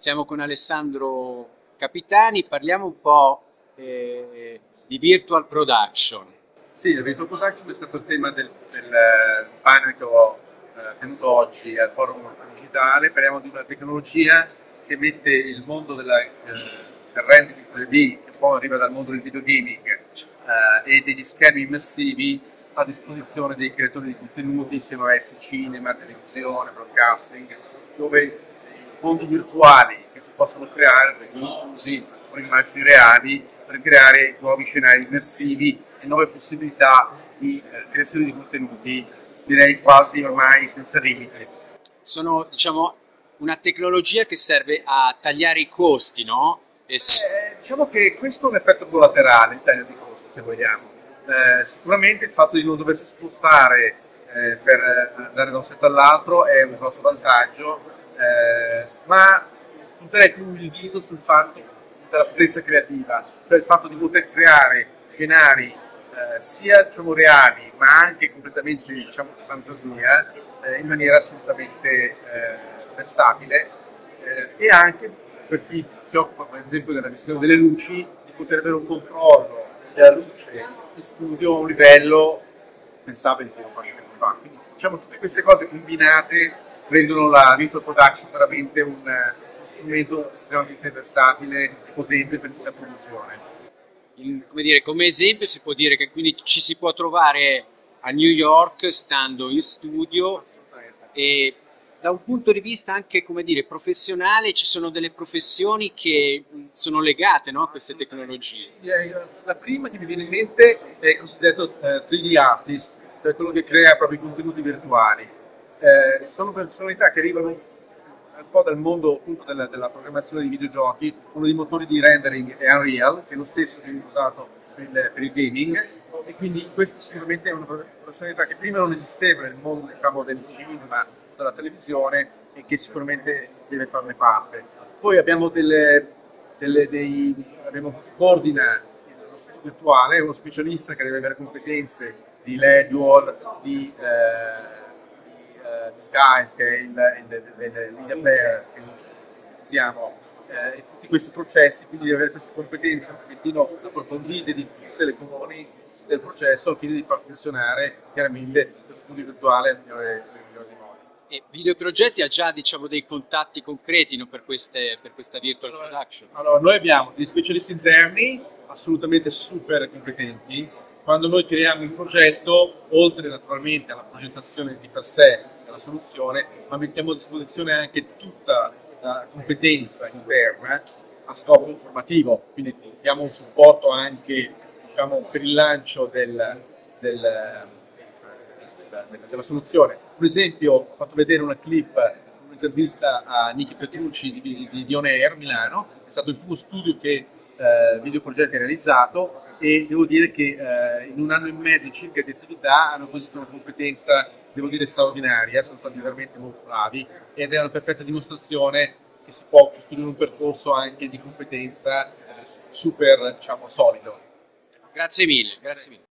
Siamo con Alessandro Capitani, parliamo un po' di virtual production. Sì, il virtual production è stato il tema del panel che ho tenuto oggi al forum digitale. Parliamo di una tecnologia che mette il mondo del rendering 3D, che poi arriva dal mondo del videogaming e degli schermi immersivi a disposizione dei creatori di contenuti, siano essi cinema, televisione, broadcasting, dove i mondi virtuali che si possono creare vengono fusi con immagini reali per creare nuovi scenari immersivi e nuove possibilità di creazione di contenuti, direi quasi ormai senza limiti. Sono, diciamo, una tecnologia che serve a tagliare i costi, no? Diciamo che questo è un effetto collaterale, il taglio di costi, se vogliamo. Sicuramente il fatto di non doversi spostare per andare da un set all'altro è un grosso vantaggio, ma punterei più il dito sul fatto della potenza creativa, cioè il fatto di poter creare scenari sia diciamo, reali ma anche completamente diciamo, di fantasia in maniera assolutamente versatile e anche per chi si occupa per esempio della gestione delle luci di poter avere un controllo della luce in studio a un livello pensabile fino a qualche tempo fa. Quindi diciamo tutte queste cose combinate rendono la virtual production veramente uno strumento estremamente versatile e potente per tutta la produzione. Come dire, come esempio si può dire che quindi ci si può trovare a New York stando in studio e da un punto di vista anche, come dire, professionale ci sono delle professioni che sono legate, no, a queste tecnologie. La prima che mi viene in mente è il cosiddetto 3D artist, cioè quello che crea proprio i contenuti virtuali. Sono personalità che arrivano un po' dal mondo appunto della programmazione di videogiochi. Uno dei motori di rendering è Unreal, che è lo stesso che viene usato per il gaming, e quindi questa sicuramente è una professionalità che prima non esisteva nel mondo diciamo, del cinema, della televisione, e che sicuramente deve farne parte. Poi abbiamo abbiamo chi coordina lo studio virtuale, uno specialista che deve avere competenze di LED, Dual, di Skies, che è il media player che utilizziamo, e tutti questi processi, quindi di avere queste competenze un pochettino approfondite di tutte le componenti del processo al fine di far funzionare chiaramente lo studio virtuale nel migliore dei modi. E Videoprogetti ha già diciamo, dei contatti concreti, no, per questa virtual production? Allora, noi abbiamo degli specialisti interni assolutamente super competenti. Quando noi creiamo un progetto, oltre naturalmente alla progettazione di per sé della soluzione, ma mettiamo a disposizione anche tutta la competenza interna a scopo informativo, quindi diamo un supporto anche diciamo, per il lancio della soluzione. Per esempio, ho fatto vedere una clip, un'intervista a Nicky Petrucci di On Air Milano, è stato il primo studio che Videoprogetti ha realizzato, e devo dire che in un anno e mezzo circa di attività hanno acquisito una competenza, devo dire, straordinaria, sono stati veramente molto bravi ed è una perfetta dimostrazione che si può costruire un percorso anche di competenza super, diciamo, solido. Grazie mille, grazie mille.